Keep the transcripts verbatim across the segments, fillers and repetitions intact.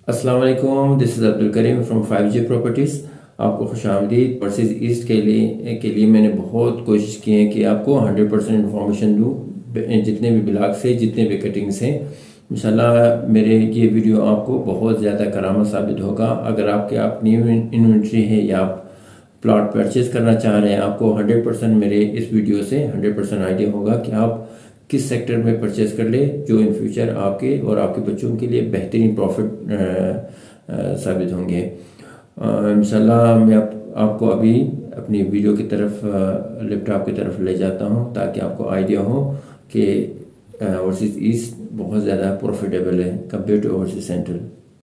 अस्सलाम वालेकुम, this is Abdul Karim from five G properties. आपको खुशामदीद। वर्सेस ईस्ट के लिए के लिए मैंने बहुत कोशिश की है कि आपको हंड्रेड परसेंट इन्फॉर्मेशन दूँ, जितने भी ब्लॉग से, जितने भी कटिंग से। इंशाल्लाह मेरे ये वीडियो आपको बहुत ज़्यादा करामत साबित होगा। अगर आपके आप न्यू इन्वेंट्री है या आप प्लॉट परचेज करना चाह रहे हैं, आपको हंड्रेड परसेंट मेरे इस वीडियो से हंड्रेड परसेंट आइडिया होगा कि आप किस सेक्टर में परचेज कर ले, जो इन फ्यूचर आपके और आपके बच्चों के लिए बेहतरीन प्रॉफिट साबित होंगे। इंशाल्लाह मैं आप, आपको अभी अपनी वीडियो की तरफ, लैपटॉप की तरफ ले जाता हूं, ताकि आपको आइडिया हो कि ओवरसीज ईस्ट बहुत ज़्यादा प्रॉफिटेबल है कंपेयर टू ओवरसीज सेंट्रल।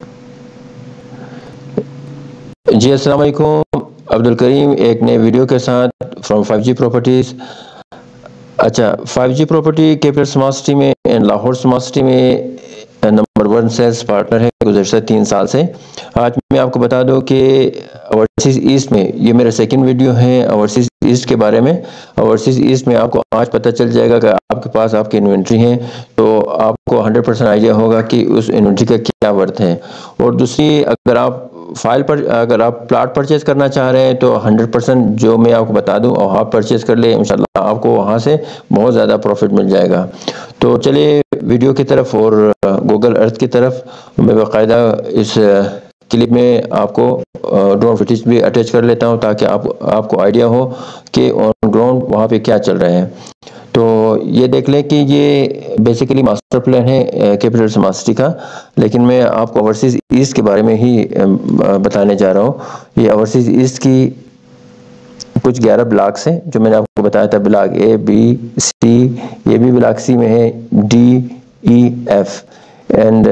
जी अस्सलाम वालेकुम, अब्दुल करीम एक नए वीडियो के साथ फ्रॉम फाइव जी प्रॉपर्टीज़। अच्छा, five G property capital smart city में, लाहौर स्मार्ट सिटी में नंबर वन सेल्स पार्टनर है गुज़श्ता तीन साल से। आज मैं आपको बता दूं कि ओवरसीज ईस्ट में, ये मेरा सेकंड वीडियो है ओवरसीज ईस्ट के बारे में। ओवरसीज ईस्ट में आपको आज पता चल जाएगा कि आपके पास आपकी इन्वेंट्री है, तो आपको हंड्रेड परसेंट आइडिया होगा कि उस इन्वेंट्री का क्या वर्थ है। और दूसरी, अगर आप फाइल पर अगर आप प्लाट परचेज करना चाह रहे हैं तो हंड्रेड परसेंट जो मैं आपको बता दूं और आप परचेज कर ले, इंशाल्लाह आपको वहां से बहुत ज़्यादा प्रॉफिट मिल जाएगा। तो चलिए वीडियो की तरफ और गूगल अर्थ की तरफ। मैं बाकायदा इस क्लिप में आपको ड्रोन फुटेज भी अटैच कर लेता हूं, ताकि आप आपको आइडिया हो कि ऑन ग्राउंड वहाँ पे क्या चल रहा है। तो ये देख लें कि ये बेसिकली मास्टर प्लान है कैपिटल स्मार्ट सिटी का, लेकिन मैं आपको ओवरसीज ईस्ट के बारे में ही बताने जा रहा हूँ। ये ओवरसीज ईस्ट की कुछ ग्यारह ब्लॉक्स हैं जो मैंने आपको बताया था। ब्लॉक ए, बी, सी, ये भी ब्लॉक सी में है, D, E, F and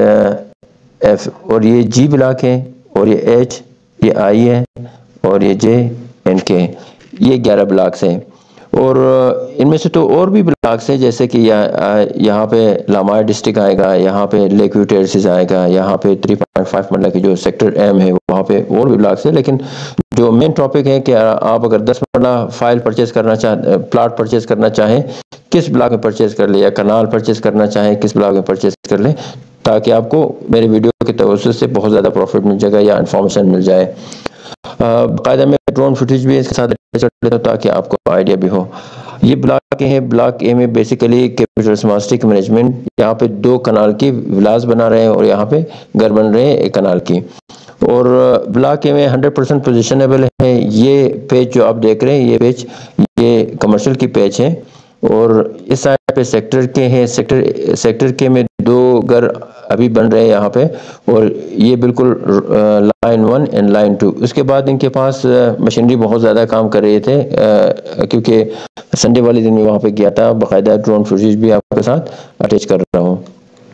F, और ये जी ब्लॉक है, और ये एच, ये आई है, और ये जे एंड के। ये ग्यारह ब्लॉक्स हैं। और इनमें से तो और भी ब्लॉक्स हैं, जैसे कि यहाँ यहाँ पे लामार डिस्ट्रिक्ट आएगा, यहाँ पे लेक व्यू टेरेसेस आएगा, यहाँ पे थ्री पॉइंट फाइव मतलब कि जो सेक्टर एम है वहाँ पे और भी ब्लॉक्स है। लेकिन जो मेन टॉपिक है कि आप अगर दस मरला फाइल परचेज करना चाह प्लाट परचेज करना चाहें, किस ब्लॉक में परचेज कर ले, या कनाल परचेज करना चाहें किस ब्लॉक में परचेज कर ले, ताकि आपको मेरे वीडियो के तवज्जुह से बहुत ज़्यादा प्रॉफिट मिल जाएगा या इन्फॉर्मेशन मिल जाए। बाकायदा मैं ड्रोन फुटेज भी इसके साथ लेता हूँ ताकि आपको आइडिया भी हो। ये ब्लॉक है, ब्लॉक ए में basically capital smart city management यहाँ पे दो कनाल की विलास बना रहे हैं और यहाँ पे घर बन रहे हैं एक कनाल की। और ब्लॉक ए में हंड्रेड परसेंट पोजिशनेबल है। ये पेज जो आप देख रहे हैं, ये पेज ये कमर्शियल की पेज है, और इस साइड पे सेक्टर के हैं। सेक्टर सेक्टर के में दो घर अभी बन रहे हैं यहाँ पे, और ये बिल्कुल line one and line two. उसके बाद इनके पास मशीनरी बहुत ज़्यादा काम कर रहे थे, क्योंकि संडे वाले दिन में वहाँ पे गया था। बाकायदा ड्रोन फुटेज भी आपके साथ अटैच कर रहा हूँ।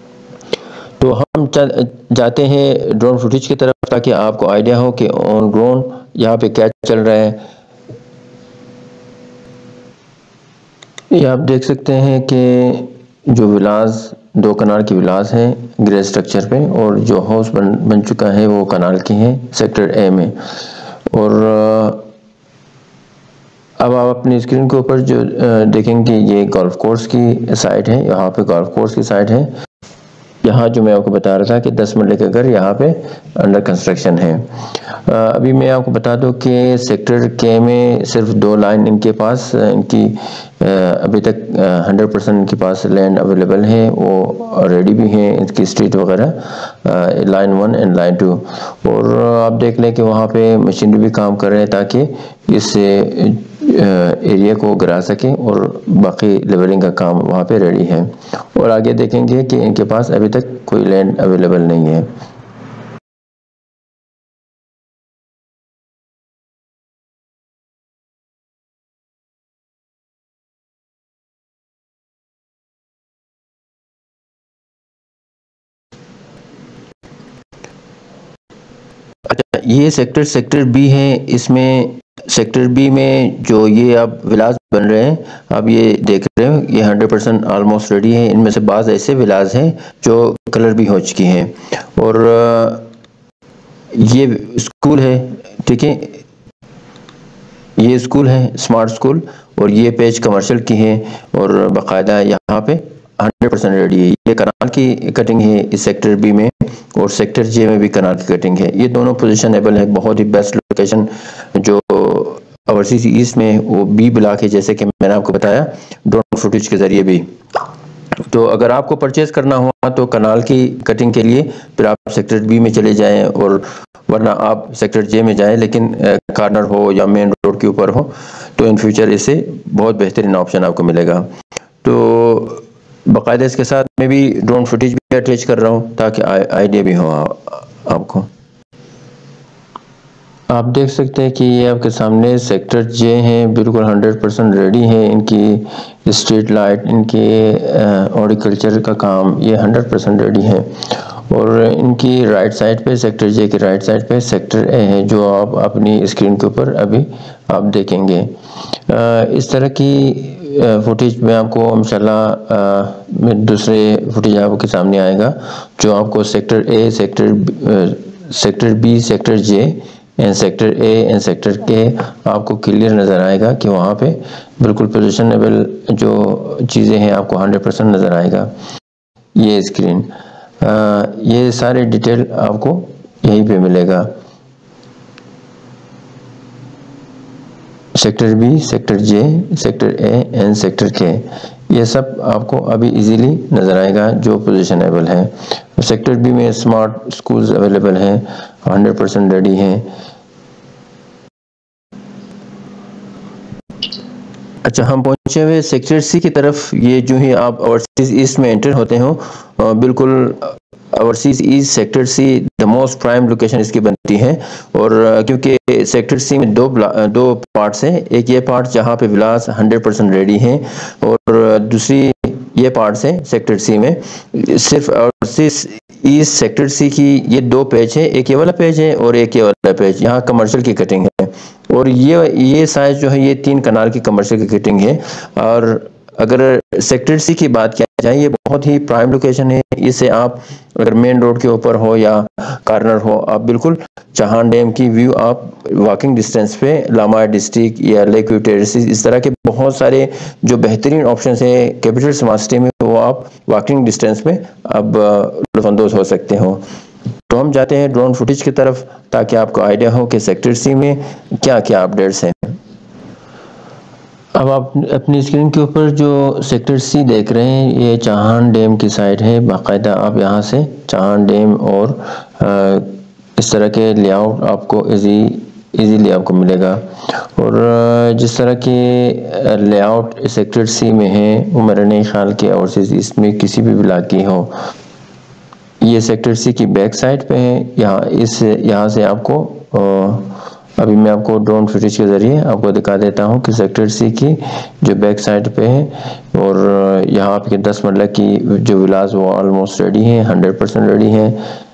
तो हम जाते हैं ड्रोन फुटेज की तरफ, ताकि आपको आइडिया हो कि ऑन ग्राउंड यहाँ पे क्या चल रहा है। ये आप देख सकते हैं कि जो विलास, दो कनाल की विलास हैं ग्रे स्ट्रक्चर पे, और जो हाउस बन बन चुका है वो कनाल की है सेक्टर ए में। और अब आप अपनी स्क्रीन के ऊपर जो देखेंगे, ये गोल्फ कोर्स की साइट है। यहाँ पे गोल्फ कोर्स की साइट है। यहाँ जो मैं आपको बता रहा था कि दस मरले का घर यहाँ पे अंडर कंस्ट्रक्शन है। अभी मैं आपको बता दूं कि सेक्टर के में सिर्फ दो लाइन इनके पास, इनकी अभी तक हंड्रेड परसेंट इनके पास लैंड अवेलेबल है, वो रेडी भी हैं इनकी स्ट्रीट वगैरह, line one and line two. और आप देख लें कि वहाँ पे मशीनरी भी काम कर रहे हैं ताकि इस एरिया को गिरा सकें, और बाकी लेवलिंग का काम वहाँ पे रेडी है। और आगे देखेंगे कि इनके पास अभी तक कोई लैंड अवेलेबल नहीं है। अच्छा, ये सेक्टर सेक्टर बी है। इसमें सेक्टर बी में जो ये अब विलास बन रहे हैं, आप ये देख रहे हो, ये हंड्रेड परसेंट ऑलमोस्ट रेडी है। इनमें से बाज़ ऐसे विलास हैं जो कलर भी हो चुकी हैं। और ये स्कूल है, ठीक है, ये स्कूल है स्मार्ट स्कूल, और ये पेज कमर्शियल की है। और बाकायदा यहाँ पे हंड्रेड परसेंट रेडी है। ये कनाल की कटिंग है इस सेक्टर बी में, और सेक्टर जे में भी कनाल की कटिंग है। ये दोनों पोजीशन एबल है। बहुत ही बेस्ट लोकेशन जो ओवरसीज ईस्ट में वो बी ब्लॉक है, जैसे कि मैंने आपको बताया ड्रोन फुटेज के जरिए भी। तो अगर आपको परचेज करना हुआ तो कनाल की कटिंग के लिए फिर आप सेक्टर बी में चले जाएं, और वरना आप सेक्टर जे में जाएं, लेकिन कॉर्नर हो या मेन रोड के ऊपर हो तो इन फ्यूचर इससे बहुत बेहतरीन ऑप्शन आपको मिलेगा। तो बाकायदा इसके साथ मैं भी ड्रोन फुटेज भी अटैच कर रहा हूँ ताकि आइडिया भी हो आपको। आप देख सकते हैं कि ये आपके सामने सेक्टर जे हैं, बिल्कुल हंड्रेड परसेंट रेडी है। इनकी स्ट्रीट लाइट, इनके हॉर्टिकल्चर का काम ये हंड्रेड परसेंट रेडी है। और इनकी राइट साइड पे, सेक्टर जे की राइट साइड पे सेक्टर ए है, जो आप अपनी स्क्रीन के ऊपर अभी आप देखेंगे। आ, इस तरह की फुटेज में आपको इंशाल्लाह में दूसरे फुटेज आपके सामने आएगा, जो आपको sector A, sector sector B, sector J and sector A and sector K आपको क्लियर नज़र आएगा कि वहाँ पे बिल्कुल पोजिशनेबल जो चीज़ें हैं आपको हंड्रेड परसेंट नज़र आएगा। ये स्क्रीन आ, ये सारे डिटेल आपको यहीं पे मिलेगा। Sector B, sector J, sector A and sector K, ये सब आपको अभी इजीली नज़र आएगा जो पोजिशनेबल है। सेक्टर बी में स्मार्ट स्कूल्स अवेलेबल हैं, हंड्रेड परसेंट रेडी हैं। अच्छा, हम पहुंचे हुए सेक्टर सी की तरफ। ये जो ही आप ओवरसीज ईस्ट में एंटर होते हो, बिल्कुल overseas east sector C the most prime location इसकी बनती है। और क्योंकि सेक्टर सी में दो दो पार्ट्स हैं, एक ये पार्ट जहाँ पे विलास हंड्रेड परसेंट रेडी हैं, और दूसरी ये पार्ट्स हैं सेक्टर सी में। सिर्फ ओवरसीज ईस्ट सेक्टर सी की ये दो पेज है, एक ये वाला पेज है और एक ये वाला पेज, यहाँ कमर्शियल की कटिंग है। और ये ये साइज जो है ये तीन कनाल की कमर्शियल की कटिंग है। और अगर सेक्टर सी की बात किया जाए, ये बहुत ही प्राइम लोकेशन है। इसे आप अगर मेन रोड के ऊपर हो या कॉर्नर हो, आप बिल्कुल चाहान डैम की व्यू आप वॉकिंग डिस्टेंस पे, लामा डिस्ट्रिक्ट या लेक व्यू टेरेसेस, इस तरह के बहुत सारे जो बेहतरीन ऑप्शंस है कैपिटल स्मार्ट सिटी में, वो आप वॉकिंग डिस्टेंस में अब लुत्फानंदोज हो सकते हो। तो हम जाते हैं ड्रोन फुटेज की तरफ ताकि आपको आइडिया हो कि सेक्टर सी में क्या क्या अपडेट्स हैं। अब आप अपनी स्क्रीन के ऊपर जो सेक्टर सी देख रहे हैं, ये चाहान डैम की साइड है। बाकायदा आप यहाँ से चाहान डैम और आ, इस तरह के लेआउट आपको इजी इजीली आपको मिलेगा। और जिस तरह के लेआउट सेक्टर सी में है, वो मेरा नहीं ख्याल कि ओवरसीज इसमें किसी भी ब्लॉक की हो। ये सेक्टर सी की बैक साइड पे है। यहाँ इस यहाँ से आपको आ, अभी मैं आपको ड्रोन फुटेज के ज़रिए आपको दिखा देता हूँ कि सेक्टर सी की जो बैक साइड पे है, और यहाँ आपके दस मरला की जो विलास वो ऑलमोस्ट रेडी है, हंड्रेड परसेंट रेडी है।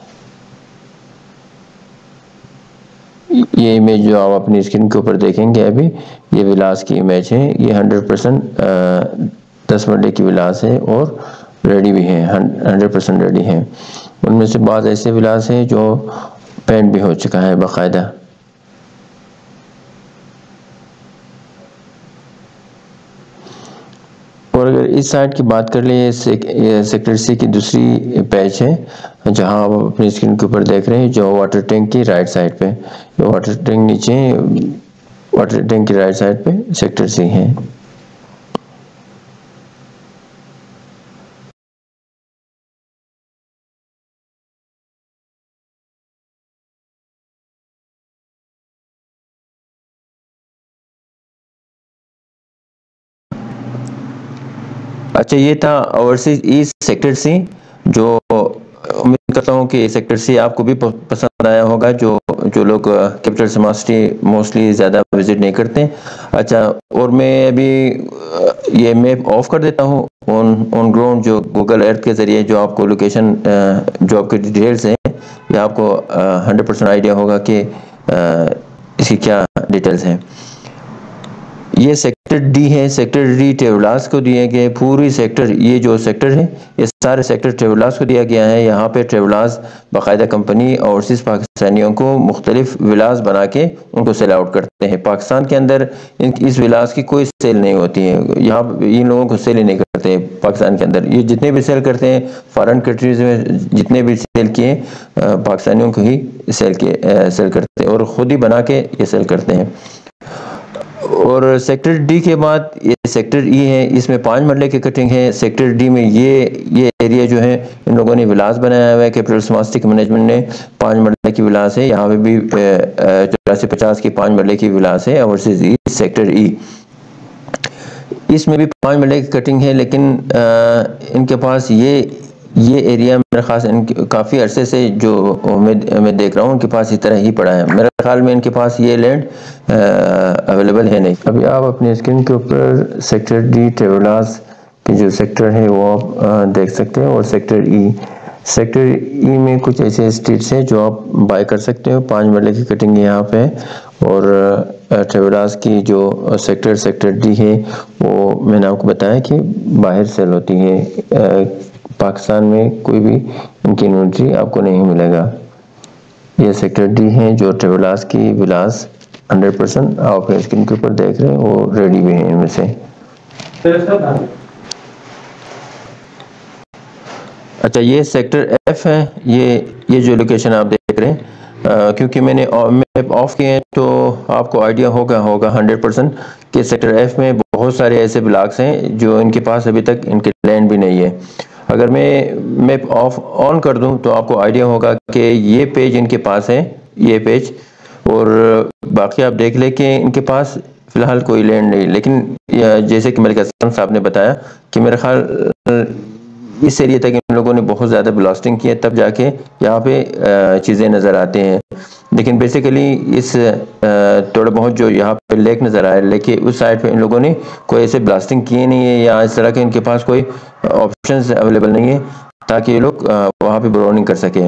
ये इमेज जो आप अपनी स्क्रीन के ऊपर देखेंगे अभी, ये विलास की इमेज है। ये हंड्रेड परसेंट दस मरले की विलास है और रेडी भी है, हंड्रेड परसेंट रेडी है। उनमें से बाद ऐसे विलास हैं जो पेंट भी हो चुका है बाकायदा। और अगर इस साइड की बात कर ले, ये सेक्टर सी की दूसरी पैच है जहां आप अपनी स्क्रीन के ऊपर देख रहे हैं, जो वाटर टैंक की राइट साइड पे, ये वाटर टैंक नीचे, वाटर टैंक की राइट साइड पे सेक्टर सी है। अच्छा, ये था ओवरसीज ईस्ट सेक्टर सी, जो उम्मीद करता हूँ कि सेक्टर सी आपको भी पसंद आया होगा, जो जो लोग कैपिटल स्मार्ट सिटी मोस्टली ज़्यादा विजिट नहीं करते। अच्छा, और मैं अभी ये मैप ऑफ कर देता हूँ ऑन ऑन ग्राउंड, जो गूगल अर्थ के ज़रिए जो आपको लोकेशन जो आपकी डिटेल्स हैं, ये आपको हंड्रेड परसेंट आइडिया होगा कि इसकी क्या डिटेल्स हैं। ये सेक्टर डी है, सेक्टर डी ट्रेवलास को दिए गए पूरी सेक्टर, ये जो सेक्टर है ये सारे सेक्टर ट्रेवलास को दिया गया है। यहाँ पे ट्रेवलास बाकायदा कंपनी ओवरसीज पाकिस्तानियों को मुख्तलिफ विलास बना के उनको सेल आउट करते हैं। पाकिस्तान के अंदर इन इस विलास की कोई सेल नहीं होती है, यहाँ इन लोगों को सेल ही नहीं करते हैं पाकिस्तान के अंदर। ये जितने भी सेल करते हैं फॉरेन कंट्रीज में जितने भी सेल किए पाकिस्तानियों को ही सेल किए सेल करते हैं और ख़ुद ही बना के ये सेल करते हैं। और सेक्टर डी के बाद ये सेक्टर ई है, इसमें पाँच मरले की कटिंग है। सेक्टर डी में ये ये एरिया जो है इन लोगों ने विलास बनाया हुआ है, कैपिटल स्मार्ट सिटी मैनेजमेंट ने पाँच मरले की विलास है। यहाँ पे भी चौरासी पचास की पाँच मरले की विलास है। ओवरसीज ई सेक्टर ई, इसमें भी पाँच मरले की कटिंग है, लेकिन आ, इनके पास ये ये एरिया मेरे ख्याल इनके काफ़ी अरसे से जो मैं मैं देख रहा हूँ उनके पास इस तरह ही पड़ा है। मेरे ख्याल में इनके पास ये लैंड अवेलेबल है नहीं। अभी आप अपने स्क्रीन के ऊपर सेक्टर डी ट्रेवलास के जो सेक्टर है वो आप देख सकते हैं। और सेक्टर ई सेक्टर ई में कुछ ऐसे स्ट्रीट्स हैं जो आप बाय कर सकते हो। पाँच मरले की कटिंग यहाँ पे। और ट्रेवलास की जो सेक्टर सेक्टर डी है वो मैंने आपको बताया कि बाहर सेल होती है, पाकिस्तान में कोई भी इनकी इन्वेंट्री आपको नहीं मिलेगा। ये सेक्टर डी है जो ट्रेवलास की विलास हंड्रेड परसेंट आप स्क्रीन के ऊपर देख रहे हैं वो रेडी भी है इनमें से। अच्छा, ये सेक्टर एफ है, ये ये जो लोकेशन आप देख रहे हैं, आ, क्योंकि मैंने मैप ऑफ किए हैं तो आपको आइडिया होगा होगा हंड्रेड परसेंट कि सेक्टर एफ में बहुत सारे ऐसे ब्लॉक्स हैं जो इनके पास अभी तक इनके लैंड भी नहीं है। अगर मैं मैप ऑफ ऑन कर दूं तो आपको आइडिया होगा कि ये पेज इनके पास है, ये पेज, और बाकी आप देख ले कि इनके पास फ़िलहाल कोई लैंड नहीं। लेकिन जैसे कि मलिक हसन साहब ने बताया कि मेरे ख्याल इस एरिया तक इन लोगों ने बहुत ज़्यादा ब्लास्टिंग की है, तब जाके यहाँ पे चीज़ें नज़र आते हैं। लेकिन बेसिकली इस थोड़ा बहुत जो यहाँ पे लेक नज़र आया, लेकिन उस साइड पे इन लोगों ने कोई ऐसे ब्लास्टिंग किए नहीं है या इस तरह के इनके पास कोई ऑप्शंस अवेलेबल नहीं है ताकि ये लोग वहाँ पे ब्रोनिंग कर सकें।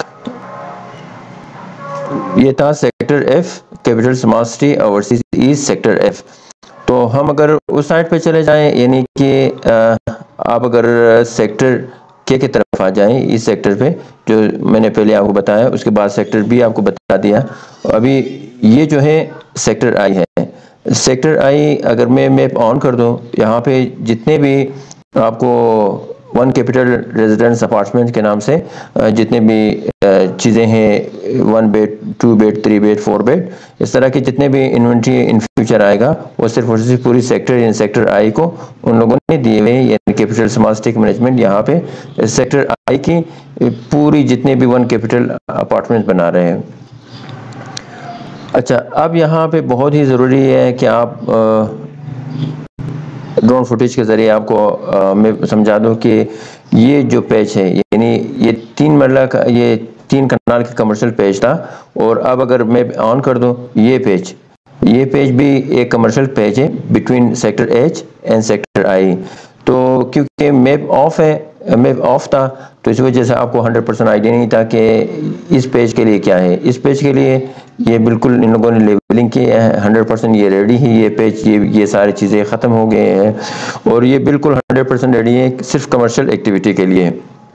ये था sector F, capital smart city overseas east sector F. तो हम अगर उस साइड पे चले जाएं, यानी कि आप अगर सेक्टर के की तरफ आ जाएं, इस सेक्टर पे जो मैंने पहले आपको बताया, उसके बाद सेक्टर बी आपको बता दिया। अभी ये जो है सेक्टर आई है। सेक्टर आई अगर मैं मैप ऑन कर दूं, यहाँ पे जितने भी आपको वन कैपिटल रेजिडेंस अपार्टमेंट के नाम से जितने भी चीज़ें हैं, one bed, two bed, three bed, four bed, इस तरह के जितने भी इन्वेंट्री इन फ्यूचर आएगा वो सिर्फ और सिर्फ पूरी सेक्टर इन सेक्टर आई को उन लोगों ने दिए हुए हैं। यानी कैपिटल स्मार्ट सिटी मैनेजमेंट यहाँ पे सेक्टर आई की पूरी जितने भी वन कैपिटल अपार्टमेंट बना रहे हैं। अच्छा, अब यहाँ पे बहुत ही ज़रूरी है कि आप ड्रोन फुटेज के ज़रिए आपको आ, मैं समझा दूं कि ये जो पेज है, यानी ये तीन मरला का, ये तीन कनाल का कमर्शियल पेज था। और अब अगर मैं ऑन कर दूं, ये पेज ये पेज भी एक कमर्शियल पेज है between sector H and sector I. तो क्योंकि मैप ऑफ है, मैप ऑफ था, तो इस वजह से आपको हंड्रेड परसेंट आइडिया नहीं था कि इस पेज के लिए क्या है। इस पेज के लिए ये बिल्कुल इन लोगों ने लेवलिंग की है, हंड्रेड परसेंट ये रेडी है। ये पेज, ये ये सारी चीज़ें ख़त्म हो गए हैं और ये बिल्कुल हंड्रेड परसेंट रेडी है सिर्फ कमर्शियल एक्टिविटी के लिए।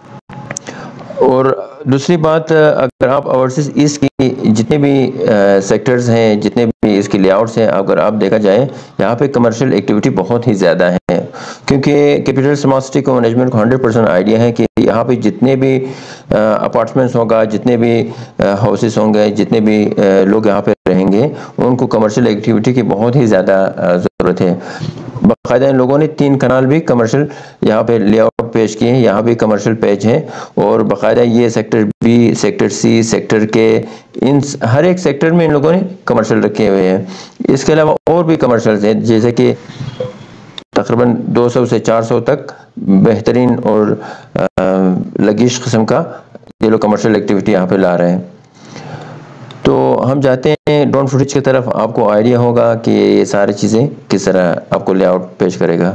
और दूसरी बात, अगर आप ओवरसीज ईस्ट की जितने भी सेक्टर्स हैं, जितने भी इसके लेआउट्स हैं, अगर आप देखा जाए यहाँ पे कमर्शियल एक्टिविटी बहुत ही ज़्यादा है, क्योंकि कैपिटल स्मार्ट सिटी को मैनेजमेंट को हंड्रेड परसेंट आइडिया है कि यहाँ पे जितने भी अपार्टमेंट्स होगा, जितने भी हाउसेस होंगे, जितने भी लोग यहाँ पे रहेंगे, उनको कमर्शियल एक्टिविटी की बहुत ही ज़्यादा ज़रूरत है। बाकायदा इन लोगों ने तीन कनाल भी कमर्शियल यहाँ पे लेआउट पेश किए हैं, यहाँ भी कमर्शियल पेज है। और बाकायदा ये sector B, sector C, sector K, इन हर एक सेक्टर में इन लोगों ने कमर्शियल रखे हुए हैं। इसके अलावा और भी कमर्शियल हैं, जैसे कि तकरीबन दो सौ से चार सौ तक बेहतरीन और लगीश किस्म का ये लोग कमर्शियल एक्टिविटी यहाँ पे ला रहे हैं। तो हम जाते हैं ड्रोन फुटेज की तरफ, आपको आइडिया होगा कि ये सारी चीज़ें किस तरह आपको लेआउट पेश करेगा।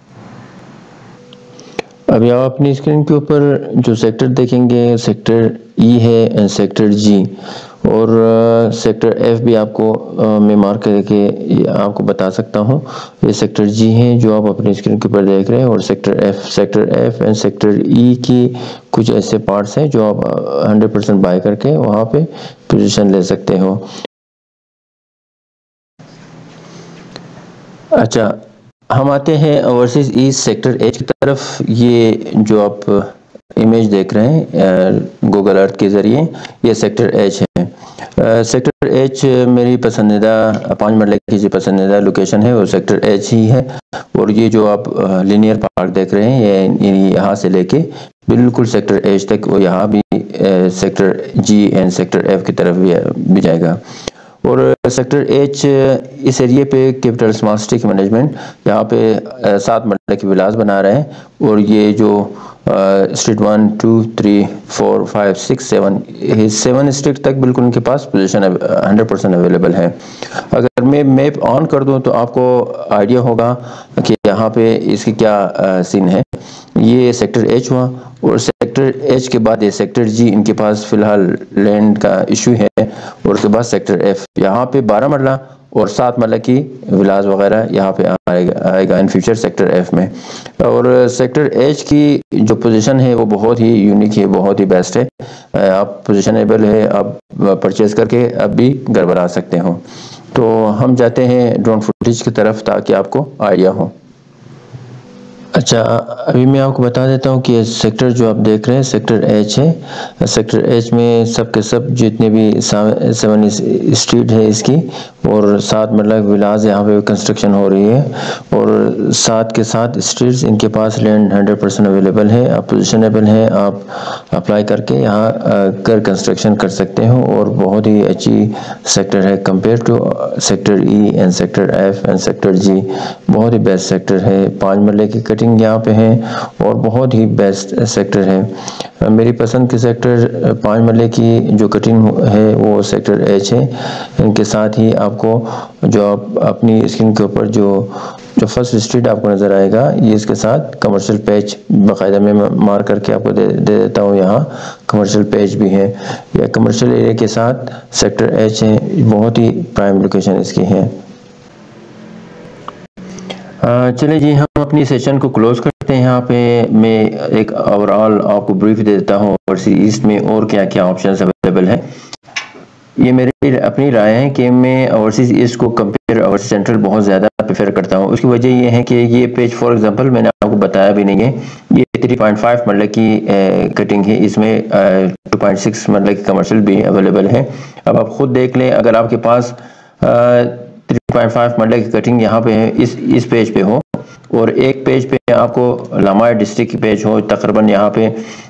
अभी आप अपनी स्क्रीन के ऊपर जो सेक्टर देखेंगे, सेक्टर ई है एंड सेक्टर जी। और सेक्टर एफ भी आपको आ, मैं मार्क करके आपको बता सकता हूँ। ये सेक्टर जी है जो आप अपनी स्क्रीन के ऊपर देख रहे हैं, और sector F sector F and sector E की कुछ ऐसे पार्ट्स हैं जो आप हंड्रेड परसेंट बाय करके वहाँ पे पोजीशन ले सकते हो। अच्छा, हम आते हैं ओवरसीज ईस्ट सेक्टर एच की तरफ। ये जो आप इमेज देख रहे हैं गूगल अर्थ के ज़रिए, ये सेक्टर एच है। सेक्टर एच मेरी पसंदीदा पाँच मरले की जो पसंदीदा लोकेशन है वो सेक्टर एच ही है। और ये जो आप लिनियर पार्क देख रहे हैं ये यहाँ से लेके बिल्कुल सेक्टर एच तक, वो यहाँ भी sector G and sector F की तरफ भी, भी जाएगा। और सेक्टर एच इस एरिए पे कैपिटल स्मार्ट सिटी मैनेजमेंट यहाँ पे सात मरले की विलास बना रहे हैं। और ये जो street one two three four five six seven seven street तक बिल्कुल उनके पास पोजीशन हंड्रेड परसेंट अवेलेबल है। अगर मैं मैप ऑन कर दूं तो आपको आइडिया होगा कि यहाँ पे इसकी क्या सीन है। ये सेक्टर एच हुआ, और सेक्टर एच के बाद ये सेक्टर जी, इनके पास फिलहाल लैंड का इशू है। और उसके बाद सेक्टर एफ, यहाँ पे बारह मरला और सात मरला की विलास वगैरह यहाँ पे आएगा आएगा इन फ्यूचर सेक्टर एफ में। और सेक्टर एच की जो पोजीशन है वो बहुत ही यूनिक है, बहुत ही बेस्ट है। आप पोजीशनेबल है, आप परचेज करके अब भी घर बना सकते हो। तो हम जाते हैं ड्रोन फुटेज की तरफ ताकि आपको आइडिया हो। अच्छा, अभी मैं आपको बता देता हूँ कि सेक्टर जो आप देख रहे हैं सेक्टर एच है। सेक्टर एच में सब के सब जितने भी सेवन स्ट्रीट है इसकी, और सात मतलब विलास यहाँ पे कंस्ट्रक्शन हो रही है। और सात के सात स्ट्रीट्स इनके पास लैंड हंड्रेड परसेंट अवेलेबल है, आप पोजिशनेबल है, आप अप्लाई करके यहाँ कर कंस्ट्रक्शन कर सकते हो। और बहुत ही अच्छी सेक्टर है compare to sector E and sector F and sector G. बहुत ही बेस्ट सेक्टर है, पाँच मरले की कटिंग यहाँ पे है और बहुत ही बेस्ट सेक्टर है। मेरी पसंद के सेक्टर पाँच मरले की जो कटिंग है वो सेक्टर एच है। इनके साथ ही आपको जो आप अपनी स्क्रीन के ऊपर जो जो फर्स्ट स्ट्रीट आपको नज़र आएगा, ये इसके साथ कमर्शियल पैच बाकायदा मैं मार करके आपको दे, दे देता हूँ। यहाँ कमर्शियल पैच भी है, यह कमर्शियल एरिया के साथ सेक्टर एच है। बहुत ही प्राइम लोकेशन इसकी है। चलिए जी, हम अपनी सेशन को क्लोज करते हैं। यहाँ पे मैं एक ओवरऑल आपको ब्रीफ दे देता हूँ ओवरसीज ईस्ट में और क्या क्या ऑप्शंस अवेलेबल है। ये मेरी अपनी राय है कि मैं ओवरसीज ईस्ट को कंपेयर ओवरसीज सेंट्रल बहुत ज़्यादा प्रेफर करता हूँ। उसकी वजह ये है कि ये पेज फॉर एग्जांपल मैंने आपको बताया भी नहीं है, ये थ्री पॉइंट फाइव मरले की कटिंग है, इसमें टू पॉइंट सिक्स मरले की कमर्शियल भी अवेलेबल है। अब आप खुद देख लें, अगर आपके पास थ्री पॉइंट फाइव मरले की कटिंग यहाँ पे है, इस इस पेज पे हो, और एक पेज पे आपको लामार डिस्ट्रिक्ट की पेज हो, तकरीबन यहाँ पे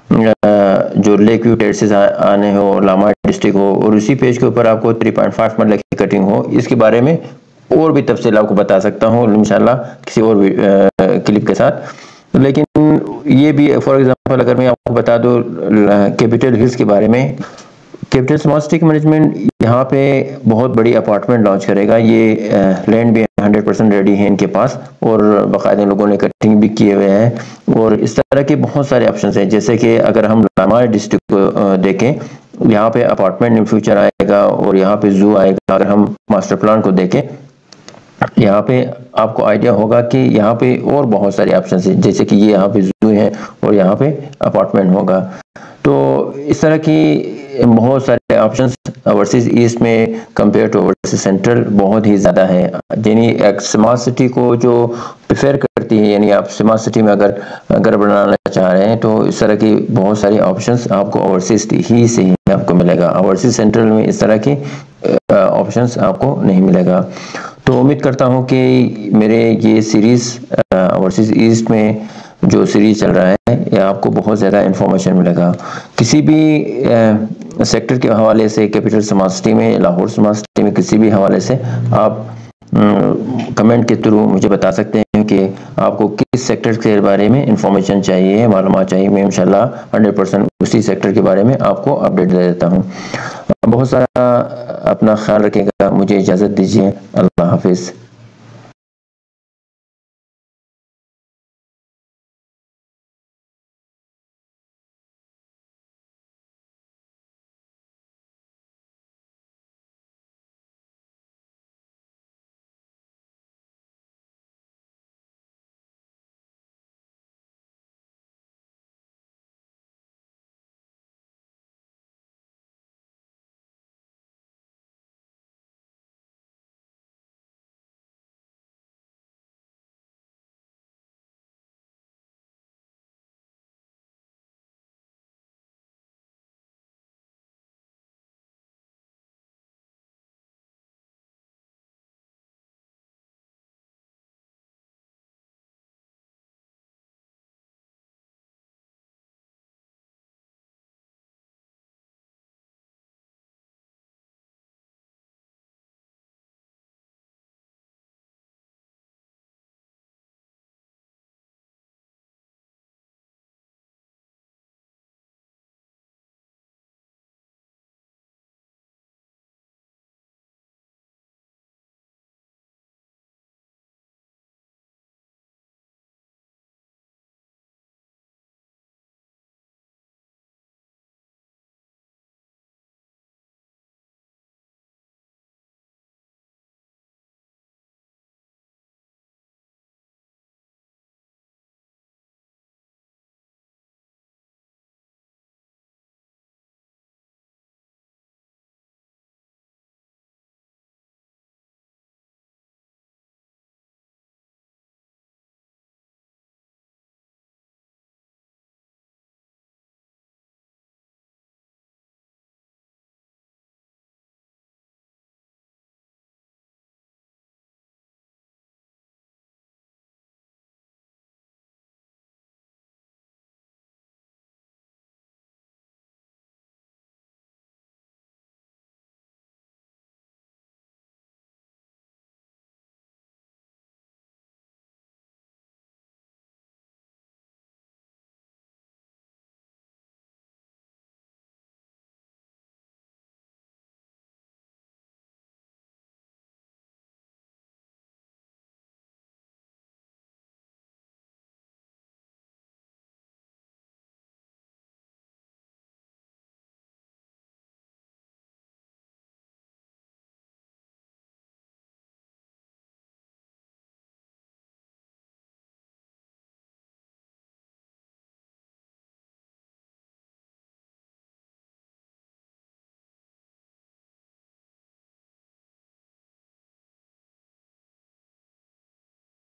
जो लेक व्यू टेरेसेस आने हो, लामार डिस्ट्रिक्ट हो, और उसी पेज के ऊपर आपको थ्री पॉइंट फाइव मरले की कटिंग हो, इसके बारे में और भी तफसील आपको बता सकता हूँ इंशाल्लाह किसी और भी क्लिप के साथ। लेकिन ये भी फॉर एग्जांपल अगर मैं आपको बता दूँ कैपिटल हिल्स के बारे में, कैपिटल स्मार्ट सिटी मैनेजमेंट यहाँ पे बहुत बड़ी अपार्टमेंट लॉन्च करेगा। ये लैंड भी हंड्रेड परसेंट रेडी है इनके पास, और बाकायदा लोगों ने कटिंग भी किए हुए हैं। और इस तरह के बहुत सारे ऑप्शंस हैं, जैसे कि अगर हम लामार डिस्ट्रिक्ट को देखें, यहाँ पे अपार्टमेंट इन फ्यूचर आएगा और यहाँ पे जू आएगा। अगर हम मास्टर प्लान को देखें, यहाँ पे आपको आइडिया होगा कि यहाँ पे और बहुत सारे ऑप्शन हैं, जैसे कि ये यहाँ पे जू है और यहाँ पे अपार्टमेंट होगा। तो इस तरह की बहुत सारे ऑप्शंस ओवरसीज ईस्ट में कंपेयर टू ओवरसीज सेंट्रल बहुत ही ज़्यादा है। यानी एक स्मार्ट सिटी को जो प्रेफर करती है, यानी आप स्मार्ट सिटी में अगर घर बनाना चाह रहे हैं तो इस तरह की बहुत सारी ऑप्शंस आपको ओवरसीज ही से ही आपको मिलेगा। ओवरसीज सेंट्रल में इस तरह की ऑप्शंस आपको नहीं मिलेगा। तो उम्मीद करता हूँ कि मेरे ये सीरीज़ ओवरसीज ईस्ट में जो सीरीज चल रहा है ये आपको बहुत ज़्यादा इन्फॉर्मेशन मिलेगा। किसी भी आ, सेक्टर के हवाले से, कैपिटल स्मार्ट सिटी में, लाहौर स्मार्ट सिटी में, किसी भी हवाले से आप कमेंट के थ्रू मुझे बता सकते हैं कि आपको किस सेक्टर के बारे में इंफॉर्मेशन चाहिए, मालूमात चाहिए। मैं इंशाल्लाह हंड्रेड परसेंट उसी सेक्टर के बारे में आपको अपडेट दे देता हूँ। बहुत सारा अपना ख्याल रखिएगा, मुझे इजाज़त दीजिए। अल्लाह हाफिज़।